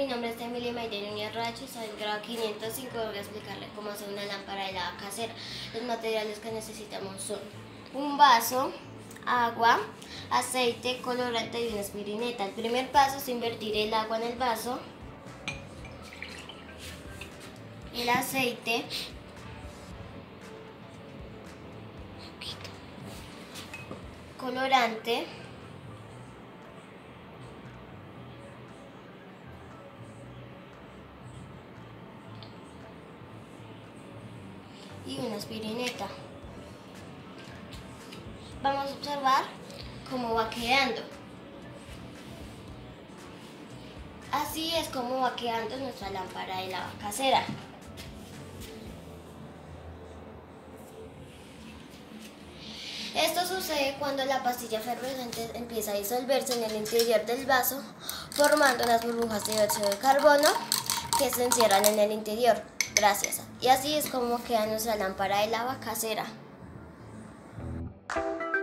mi nombre es Emilia Mayden Núñez Racho, soy del grado 505. Voy a explicarle cómo hacer una lámpara de lava casera. Los materiales que necesitamos son un vaso, agua, aceite, colorante y una espirineta. El primer paso es invertir el agua en el vaso, el aceite, colorante, y una espirineta. Vamos a observar cómo va quedando. Así es como va quedando nuestra lámpara de lava casera. Esto sucede cuando la pastilla efervescente empieza a disolverse en el interior del vaso, formando unas burbujas de dióxido de carbono que se encierran en el interior. Gracias. Y así es como queda nuestra lámpara de lava casera.